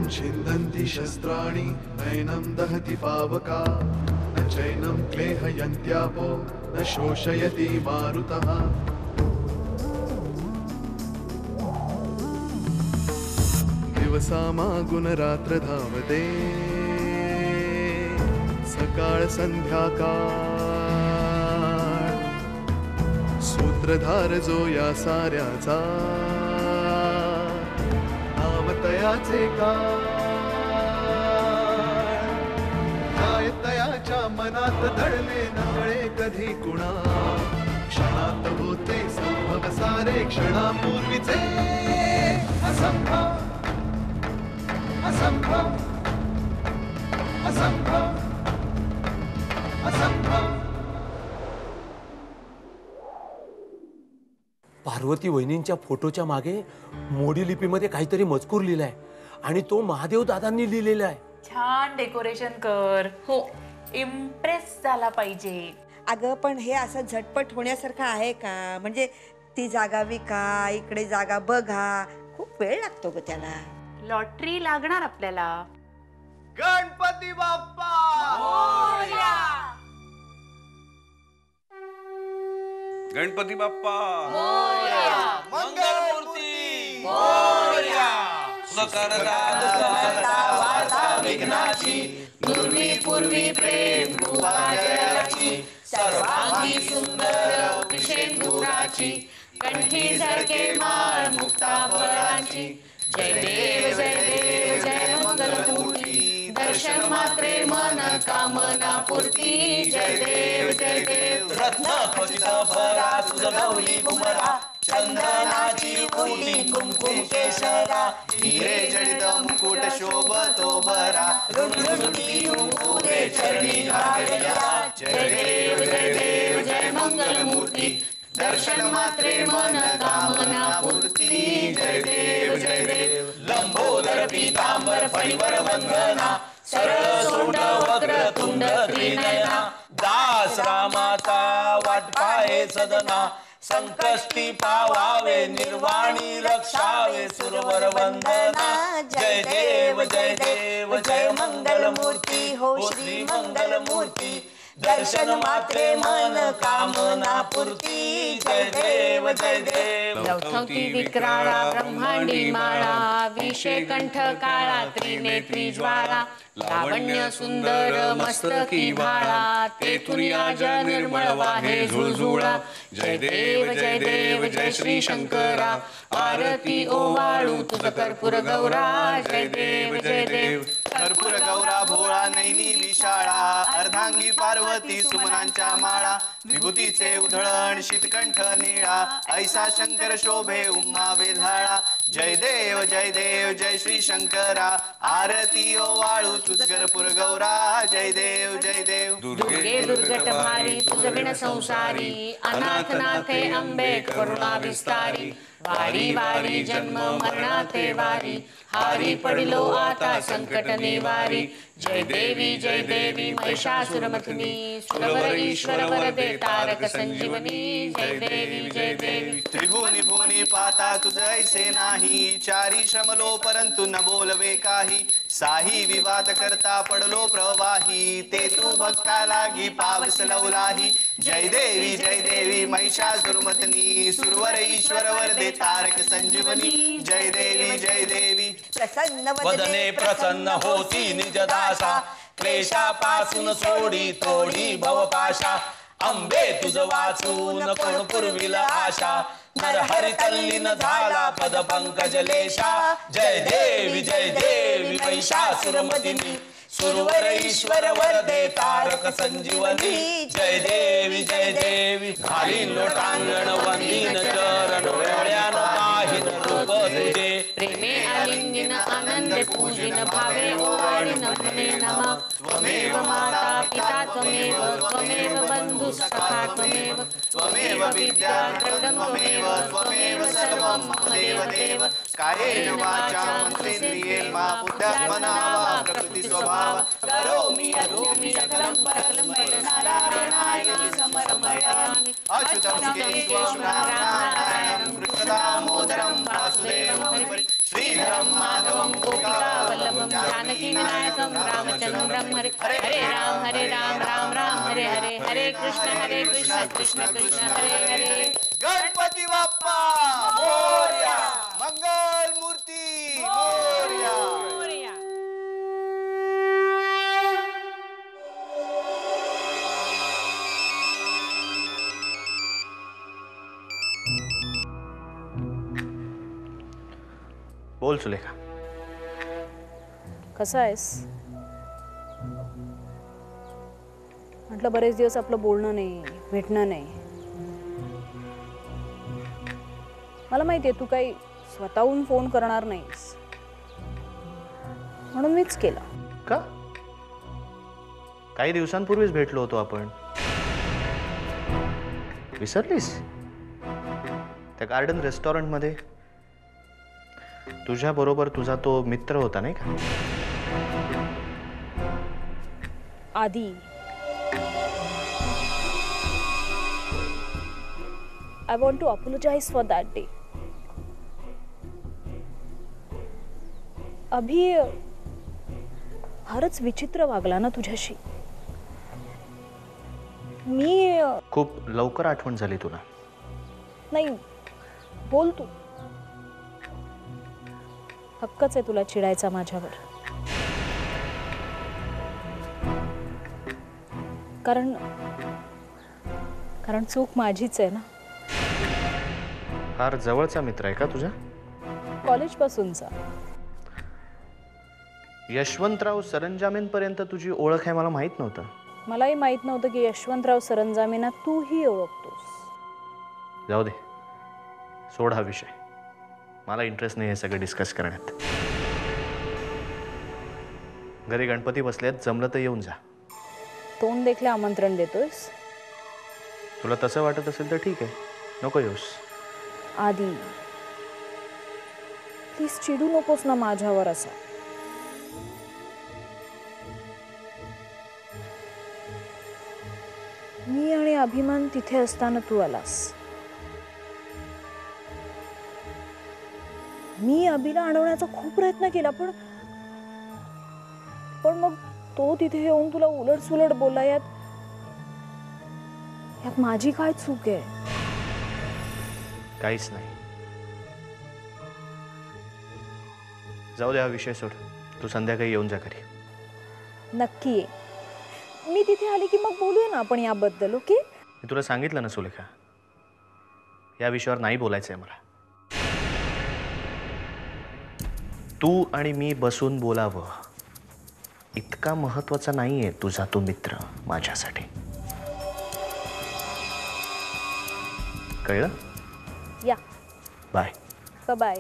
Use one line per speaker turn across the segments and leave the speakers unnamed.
छिन्दन्ति शस्त्राणि नैनं दहति पावका न चैनं क्लेहयन्त्यापो न शोषयति मारुतः दिवसामागुणरात्र धावते सकाळ संध्याकाळ सूत्रधार जो या साऱ्याचा नामतयाचे काय तयाच्या मनात दडले नकळे कधी कुणा क्षणात होते संभव सारे क्षणापूर्वीचे असंभव असंभव असंभव असंभव.
पार्वती वहिनींच्या फोटोच्या मागे मोडी लिपीमध्ये काहीतरी मजकूर लिहिलाय आणि तो महादेव दादांनी लिहिलेला आहे.
छान डेकोरेशन कर. हो, इम्प्रेस झाला पाहिजे.
अगं पण हे असं झटपट होण्यासारखं आहे का? म्हणजे ती जागा विका, इकडे जागा बघा, खूप वेळ लागतो ग त्याला.
लॉटरी लागणार आपल्याला.
गणपती बाप्पा
मोरया.
गणपती बाप्पा
मोरया.
मंगलमूर्ती
मोरया.
सकरता
वार्ता विघ्नाची दुर्वी पूर्वी प्रेम कृपाजयाची सर्वांगी सुंदर विषेंदुराची कंठी झळके माळ मुक्ता फळाची. जय देव जय देव जय मंगलमूर्ती दर्शन मात्रे मन कामना पूर्ती. जय देव जय देव.
रत्न खचित भरा तुझ गौरी कुमरा चंदनाची ओटी कुंकुम केशरा हिरे जडित मुकुट शोभतो बरा रुणरुणती उरे चरणी लागल्या.
जय देव जय देव जय मंगलमूर्ती दर्शन मात्रे मन कामना पूर्ती. जय देव जय देव.
लंबोदर पीतांबर फणीवर वंदना सरळ सोंड वक्र तुंड त्रिनयना दास रामाचा वाट पाहे सदना संकष्टी पावावे निर्वाणी रक्षावे सुरवर वंदना. जय देव जय देव जय मंगलमूर्ती हो श्री मंगलमूर्ती दर्शन मात्रे मन कामना पूर्ती. जय देव जय देव.
लवथवती विक्राळा ब्रह्मांडी माळा विषे कंठ काळा त्रिनेत्री ज्वाळा लावण्य सुंदर मस्तकी भाळा तेथुरिया जल निर्मळ वाहे झुळझुळा. जय देव जय श्री शंकरा आरती ओवाळू तुझ कर्पूर गौरा. जय देव जय देव.
कर्पूर गौरा भोळा नैनी विशाळा अर्धांगी पार्वती सुमनांच्या माळा विभूतीचे उधळण शीतकंठ निळा ऐसा शंकर शोभे उम्मा वेल्हाळा. जय देव जय श्री शंकरा आरती ओवाळू तुझ कर्पूर गौरा. जय देव जय देव.
दुर्गे दुर्गट भारी तुझ विण संसारी अनाथ नाथे अंबे करुणा विस्तारी. वारी वारी जन्म मरणाते वारी हारी पडिलो आता संकट निवारी. जय देवी महिषासुरमर्दिनी सुरवर ईश्वर वरदे तारक संजीवनी. जय देवी.
त्रिभुवनी भुवनी पाता तुझ ऐसे नाही चारी श्रमलो परंतु न बोलवे काही साही विवाद करता पडलो प्रवाही ते तू भक्ता लागी पावस लवलाही. जय देवी महिषासुरमर्दिनी सुरवर ईश्वर वरदे तारक संजीवनी. जय देवी.
प्रसन्न
वदने प्रसन्न होती निज दासा क्लेशापासून सोडी तोडी भवपाशा. अंबे तुझ वाचून कोण पुरविल आशा नर हरी तल्लीन झाला पद पंकज लेशा. जय देवी महिषासुरमर्दिनी सुरवर ईश्वर वरदे तारक संजीवनी. जय देवी. घाली लोटांगण वंदीन चरण डोळ्यान पाहिन रूप तुझे
प्रेमे आलिंगिन आनंदे पूजिन भावे ओवाळीन मने नमा. त्वमेव माता पिता त्वमेव बंधु सखा त्वमेव विद्या त्वमेव सर्वं मम देव.
कायेन वाचा मनसेंद्रियेर्वा बुद्ध्यात्मना वा प्रकृती स्वभाव करोमि सकलं परं नारायणाय समर्पयामि. अच्युतं केशवं नारायणं कृष्णदामोदरं वासुदेवं हरिं श्रीधरं
तं माधवं गोपिकावल्लभं जानकी विनायकं रामचन्द्रं हरे हरे राम राम राम हरे हरे हरे कृष्ण कृष्ण कृष्ण हरे हरे.
गणपती बाप्पा मोरया, मंगल मूर्ती मोरया. बोल सुलेखा.
कसा आहेस? म्हटलं बरेच दिवस आपलं बोलणं नाही, भेटणं नाही. मला माहिती आहे तू काही स्वतःहून फोन करणार नाहीस, म्हणून मीच केला.
का? काही दिवसांपूर्वीच भेटलो होतो आपण. विसरलीस? त्या गार्डन रेस्टॉरंट मध्ये तुझ्या बरोबर तुझा तो मित्र होता नाही का?
आधी I want to apologize for that day. अभि फारच विचित्र वागला ना तुझ्याशी. मी
खूप लवकर आठवण झाली तुला.
नाही, बोल तू. हक्कच आहे तुला चिडायचा माझ्यावर. कारण चूक माझीच आहे ना.
फार जवळचा मित्र आहे का तुझा?
कॉलेज पासूनचा.
यशवंतराव सरंजामेंपर्यंत तुझी ओळख आहे मला माहित नव्हतं.
मलाही माहित नव्हतं की यशवंतराव सरंजामेंना तूही ओळखतोस.
जाऊ दे, सोड हा विषय. मला इंटरेस्ट नाही हे सगळं डिस्कस करण्यात. घरी गणपती बसलेत, जमलं तर येऊन जा.
तोंड देखले आमंत्रण देतोयस?
तुला तसं वाटत असेल तर ठीक आहे, नको येऊस.
आधी प्लीज चिडू नकोस ना माझ्यावर असा. मी आणि अभिमान तिथे असताना तू आलास. मी अभिला अडवण्याचा खूप प्रयत्न केला, पण मग तो तिथे येऊन तुला उलट सुलट बोलला. यात माझी काय चूक आहे?
काहीच नाही. जाऊ दे हा विषय सोड. तू संध्याकाळी येऊन जा घरी.
नक्की ये. मी तिथे आले की मग बोलूया ना आपण याबद्दल. ओके?
मी तुला सांगितलं ना सुलेखा, या विषयावर नाही बोलायचं आहे मला. तू आणि मी बसून बोलावं इतका महत्वाचा नाहीये तुझा तो मित्र माझ्यासाठी. कळलं?
या.
बाय.
बाय.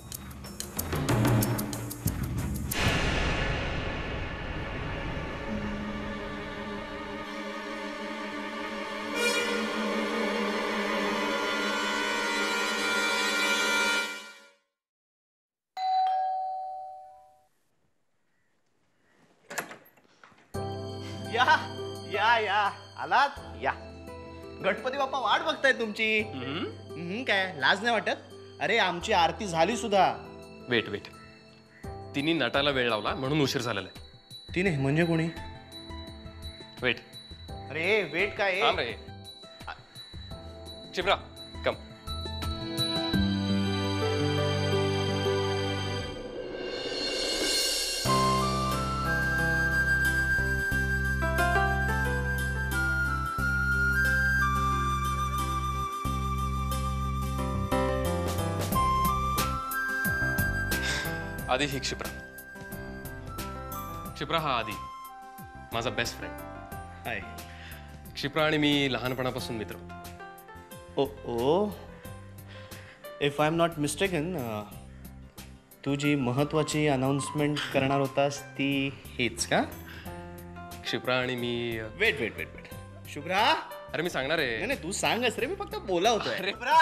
या या या आलात. या. गणपती बाप्पा वाट बघतायत तुमची. काय लाज नाही वाटत? अरे आमची आरती झाली सुद्धा.
वेट तिने नटाला वेळ लावला म्हणून उशीर झालेला आहे.
तिने म्हणजे कोणी?
वेट.
अरे वेट काय?
थांब रे. शिप्रा कम. आधी ही क्षिप्रा. क्षिप्रा हा आधी माझा बेस्ट फ्रेंड.
हाय.
क्षिप्रा आणि मी लहानपणापासून मित्र.
ओ ओ if I am not mistaken, तू जी महत्वाची अनाउन्समेंट करणार होतास ती हीच का?
क्षिप्रा आणि मी.
Wait wait wait wait Shubhra.
अरे मी सांगणार आहे.
नाही तू सांगस रे, मी फक्त बोला होतोय.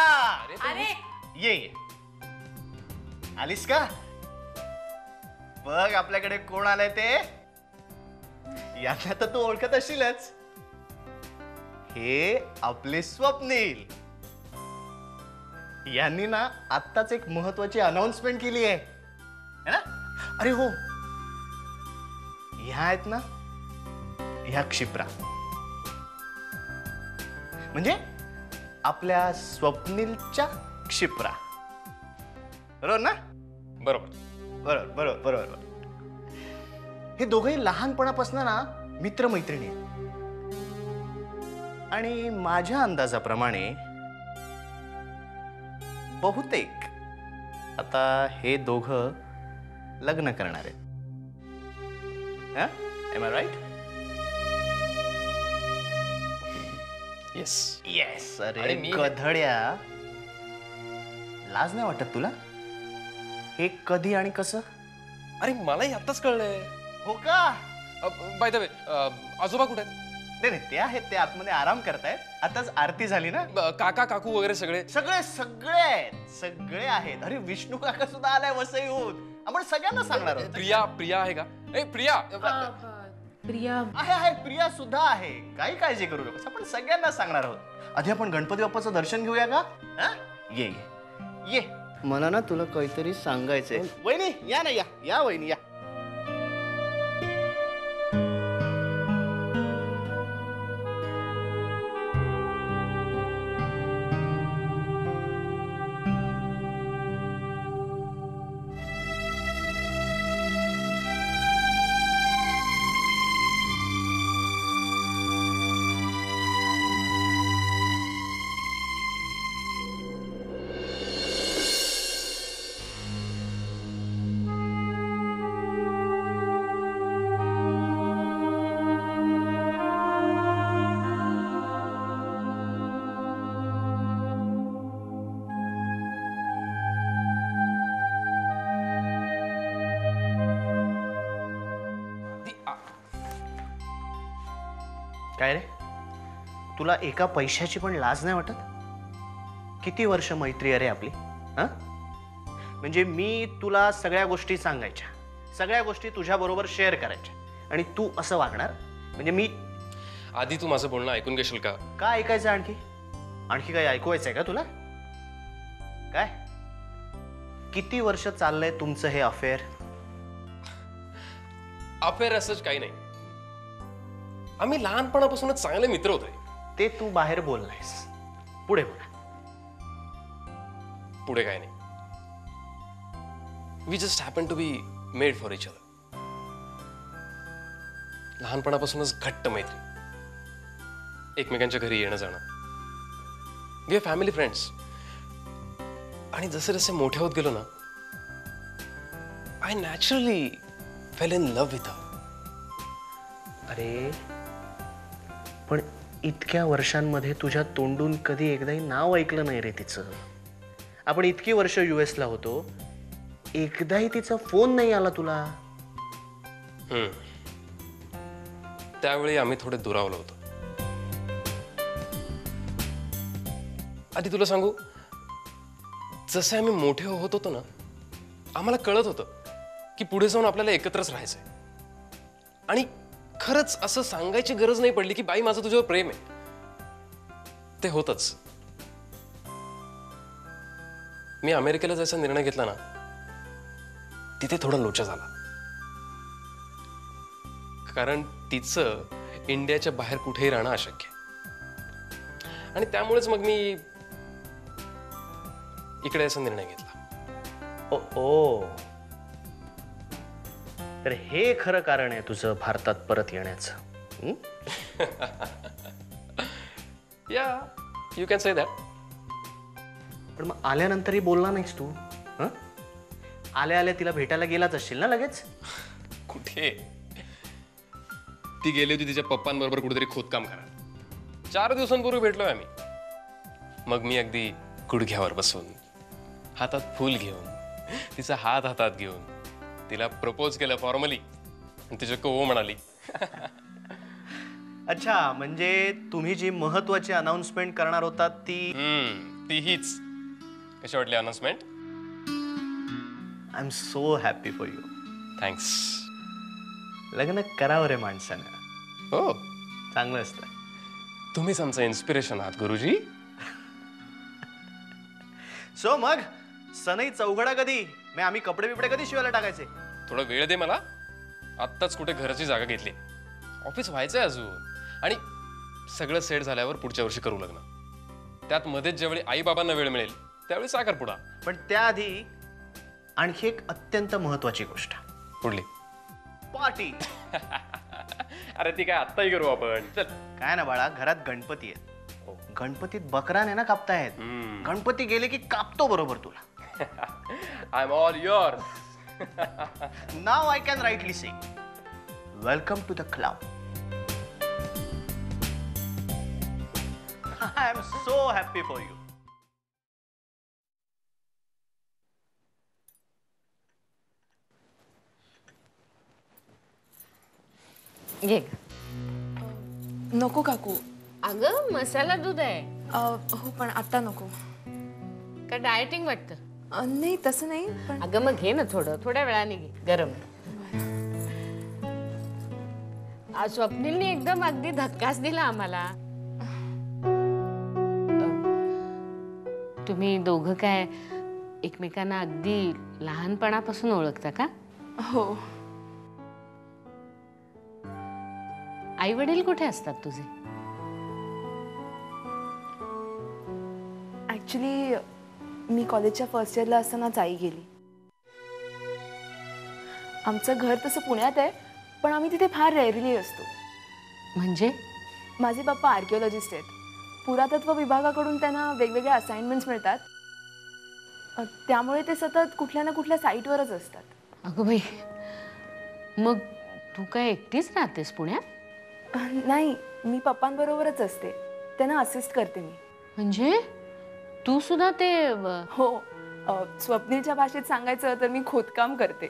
ये ये. आलीस का? बघ आपल्याकडे कोण आलंय ते. यांना तर तू ओळखत असशीलच. हे आपले स्वप्नील. यांनी ना आत्ताच एक महत्वाची अनाउन्समेंट केली आहे. है ना? अरे हो, ह्या आहेत ना, ह्या क्षिप्रा, म्हणजे आपल्या स्वप्नीलच्या क्षिप्रा, बरोबर ना?
बरोबर.
बरोबर बरोबर बरोबर. हे दोघंही लहानपणापासून ना मित्रमैत्रिणी आहेत. आणि माझ्या अंदाजाप्रमाणे बहुतेक आता हे दोघं लग्न करणार आहेत. Am I right?
Yes.
Yes. अरे
आणि मी-
गधड्या, लाज नाही वाटत तुला? हे कधी आणि कसं?
अरे मलाही आत्ताच कळलंय.
हो का?
बाय द वे, आजोबा कुठे आहेत?
नाही नाही, ते आहेत, ते आतमध्ये आराम करतायत. आताच आरती झाली ना.
काका काकू वगैरे सगळे?
सगळे सगळे आहेत, सगळे आहेत. अरे विष्णू काका सुद्धा आलाय वसईहून. आपण सगळ्यांना सांगणार आहोत.
प्रिया, प्रिया आहे का? ए प्रिया.
प्रिया
आहे आहे, प्रिया सुद्धा आहे. काही काळजी करू नकोस, आपण सगळ्यांना सांगणार आहोत. आधी आपण गणपती बाप्पाचं दर्शन घेऊया का? हा? ये ये ये. मला ना तुला काहीतरी सांगायचंय. वहिनी या ना, या या वहिनी या. काय रे, तुला एका पैशाची पण लाज नाही वाटत? किती वर्ष मैत्री आहे रे आपली? हा? म्हणजे मी तुला सगळ्या गोष्टी सांगायच्या, सगळ्या गोष्टी तुझ्या बरोबर शेअर करायच्या, आणि तू असं वागणार? म्हणजे मी
आधी तू माझं बोलणं ऐकून घेशील का?
का ऐकायचं? आणखी आणखी काही ऐकवायचंय का तुला? काय किती वर्ष चाललंय तुमचं हे अफेअर?
अफेअर असंच काही नाही. आम्ही लहानपणापासूनच चांगले मित्र होते.
ते तू बाहेर बोल नाहीस, पुढे बोला.
पुढे काय नाही. We just happen to be made for each other. लहानपणापासूनच घट्ट मैत्री, एकमेकांच्या घरी येणं जाणं. We are family friends. आणि जसे जसे मोठे होत गेलो ना, I naturally fell in love with her.
अरे पण इतक्या वर्षांमध्ये तुझ्या तोंडून कधी एकदाही नाव ऐकलं नाही रे तिचं. आपण इतकी वर्ष US ला होतो, एकदाही तिचा फोन नाही आला तुला.
त्यावेळी आम्ही थोडे दुरावलो होतो. आधी तुला सांगू, जसे आम्ही मोठे होत होतो ना, आम्हाला कळत होतं की पुढे जाऊन आपल्याला एकत्रच राहायचंय. आणि खरंच असं सांगायची गरज नाही पडली की बाई माझं तुझ्यावर प्रेम आहे. ते होतच. मी अमेरिकेला जायचा निर्णय घेतला ना, तिथे थोडा लोचा झाला. कारण तिचं इंडियाच्या बाहेर कुठेही राहणं अशक्य आहे. आणि त्यामुळेच मग मी इकडे असा निर्णय घेतला.
ओ, तर हे खरं कारण आहे तुझं भारतात परत येण्याचं?
या यू कॅन से दॅट.
पण मग आल्यानंतरही बोलला नाहीस तू? हं? आल्या आल्या तिला भेटायला गेलाच असशील ना लगेच?
कुठे? ती गेली होती तिच्या पप्पांबरोबर कुठेतरी खोदकाम करा. 4 दिवसांपूर्वी भेटलोय आम्ही. मग मी अगदी गुडघ्यावर बसून, हातात फूल घेऊन, तिचा हात हातात घेऊन तिला प्रपोज केलं फॉर्मली. आणि तिच्या हो म्हणाली.
अच्छा, म्हणजे तुम्ही जी महत्वाची अनाउन्समेंट करणार होतात ती?
ती हीच. कशी वाटली announcement?
I am so happy for you.
Thanks.
लग्न करावं रे माणसानं.
हो,
चांगलं असतं.
तुम्हीच आमचं इन्स्पिरेशन आहात गुरुजी.
सो मग सनई चौघडा कधी? मग आम्ही कपडे बिपडे कधी शिवायला टाकायचे?
थोडा वेळ दे मला. आत्ताच कुठे घराची जागा घेतली. ऑफिस व्हायचंय अजून. आणि सगळं सेट झाल्यावर पुढच्या वर्षी करू लग्न. त्यात मध्येच ज्यावेळी आई बाबांना वेळ मिळेल त्यावेळी साखरपुडा.
पण त्याआधी आणखी एक अत्यंत महत्वाची गोष्ट.
पुढली.
पार्टी.
अरे ती काय आत्ताही करू आपण. चल.
काय ना बाळा, घरात गणपती आहेत. गणपतीत बकरा नाही ना कापतायत. गणपती गेले की कापतो बरोबर तुला.
I am all yours.
Now I can rightly say welcome to the club. I am so happy for you.
घे.
नको काकू.
अगं मसाला दूध आहे.
हो पण आता नको.
का डायटिंग वाटतं?
नाही तसं नाही पण
अगं मग घे ना थोडं. थोड्या वेळाने घे. गरम. आज स्वप्नीलने एकदम अगदी धक्काच दिला आम्हाला. तुम्ही दोघं काय एकमेकांना अगदी लहानपणापासून ओळखता का?
हो.
आई वडील कुठे असतात तुझे?
ॲक्च्युली मी कॉलेजच्या फर्स्ट इयरला असतानाच आई गेली. आमचं घर तसं पुण्यात आहे पण आम्ही तिथे फार रेअरली असतो.
म्हणजे?
माझे पप्पा आर्किओलॉजिस्ट आहेत. पुरातत्व विभागाकडून त्यांना वेगवेगळ्या असाइनमेंट्स मिळतात. त्यामुळे ते सतत कुठल्या ना कुठल्या साईटवरच असतात.
अगं बाई, मग तू काय एकटीच राहतेस पुण्यात?
नाही, मी पप्पांबरोबरच असते. त्यांना असिस्ट करते मी.
म्हणजे तू सुद्धा ते
हो. स्वप्नीलच्या भाषेत सांगायचं तर मी खोदकाम करते.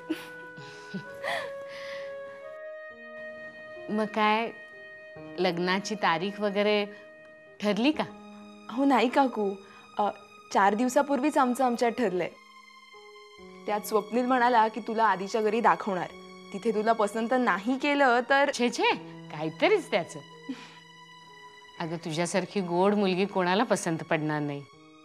मग काय लग्नाची तारीख वगैरे ठरली का?
हो नाही काकू, 4 दिवसापूर्वीच आमच्यात ठरलंय. त्यात स्वप्नील म्हणाला की तुला आधीच्या घरी दाखवणार. तिथे तुला पसंत नाही केलं तर
छे छे, काहीतरीच त्याचं. अगं तुझ्यासारखी गोड मुलगी कोणाला पसंत पडणार नाही.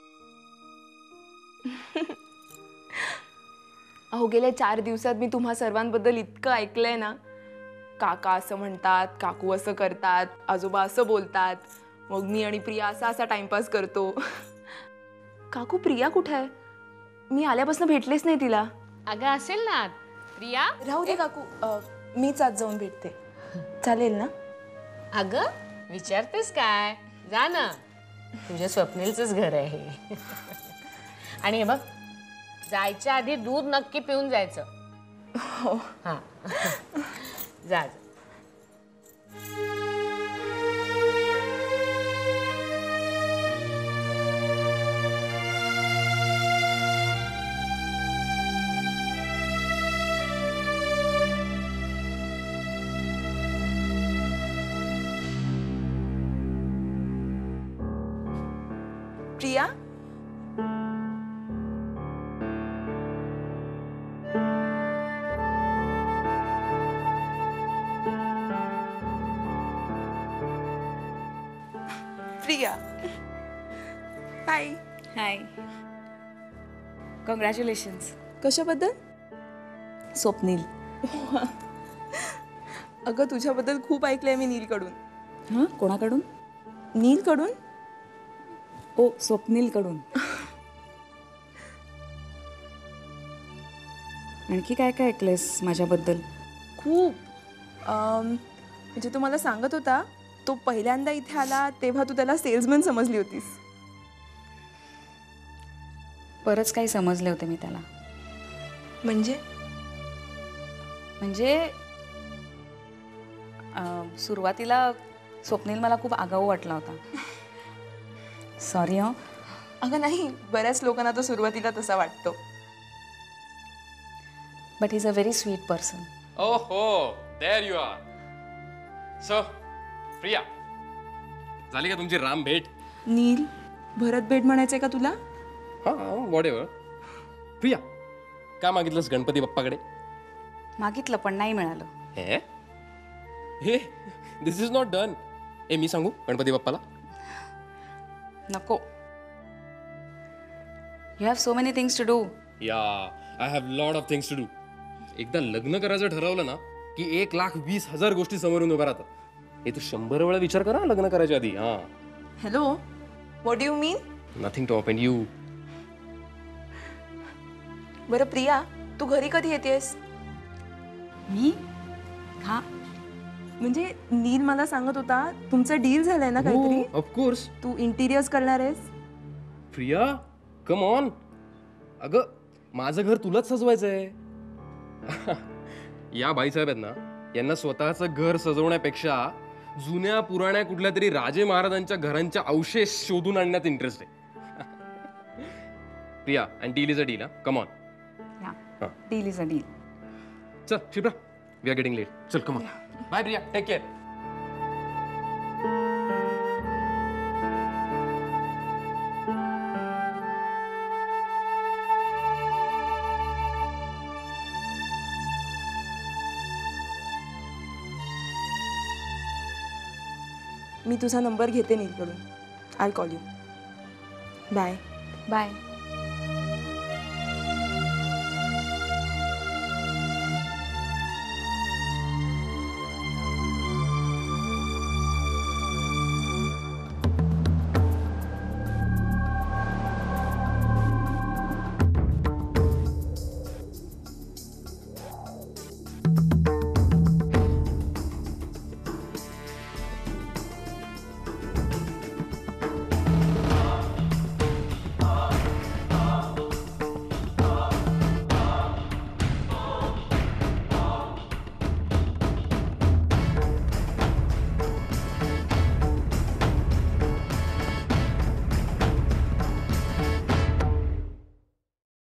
अहो गेल्या 4 दिवसात मी तुम्हा सर्वांबद्दल इतकं ऐकलंय ना. काका असं म्हणतात, काकू असं करतात, आजोबा असं बोलतात. मग मी आणि प्रिया असा टाइमपास करतो. काकू प्रिया कुठे आहे? मी आल्यापासून भेटलेच नाही तिला.
अगं असेल ना प्रिया.
राहू दे काकू, मीच आज जाऊन भेटते. चालेल ना?
अगं विचारतेस काय? जा ना, तुझ्या स्वप्नीलचंच घर आहे. आणि हे बघ, जायच्या आधी दूध नक्की पिऊन जायचं.
हो.
हा. जा.
Priya, Priya. Hi.
Hi. Congratulations.
कशाबद्दल?
स्वप्नील.
अगं तुझ्याबद्दल खूप ऐकलंय मी नीलकडून.
हां, कोणाकडून?
नीलकडून?
ओ, स्वप्नीलकडून. आणखी काय काय ऐकलंयस माझ्याबद्दल?
खूप. म्हणजे तो मला सांगत होता तो पहिल्यांदा इथे आला तेव्हा तू त्याला सेल्समन समजली होतीस.
बरंच काही समजले होते मी त्याला.
म्हणजे
सुरुवातीला स्वप्नील मला खूप आगाऊ वाटला होता. सॉरी.
अगं नाही, बऱ्याच लोकांना तो सुरुवातीला तसा वाटतो.
But he is a very sweet person.
ओहो, there you are. So Priya, झाली का तुमची राम भेट?
नील, भरत भेट म्हणायचंय का तुला?
हा, व्हॉट एव्हर. प्रिया, का मागितलंस गणपती बाप्पाकडे?
मागितलं पण नाही मिळालं.
हे दिस इज नॉट डन. मी सांगू गणपती बाप्पाला?
नको. You have so many things to do.
Yeah I have lot of things to do. एकदा लग्न करायचं ठरवलं ना की 1,20,000 गोष्टी समोरून उभ्या राहतात. हे तू 100 वेळा विचार करा लग्न करायच्या आधी. हा,
hello, what do you mean?
Nothing to offend you.
बरं प्रिया, तू घरी कधी येतेस?
मी हा
म्हणजे नील मला सांगत होता तुमचं डील झालंय ना काहीतरी.
ऑफकोर्स.
तू इंटिरियर्स करणार आहेस?
Priya, come on. अगं, माझं घर तुलाच सजवायचंय. या बाईसाहेब आहेत ना, यांना स्वतःचं घर सजवण्यापेक्षा जुन्या पुराण्या कुठल्या तरी राजे महाराजांच्या घरांच्या अवशेष शोधून आणण्यात इंटरेस्ट आहे. Priya, and deal is a deal. हा, come on.
Yeah deal is a deal.
चल Shipra, we are getting late. चल come on. Bye Priya, take care.
मी तुझा नंबर घेते नीलकडून. I call you. Bye.
Bye.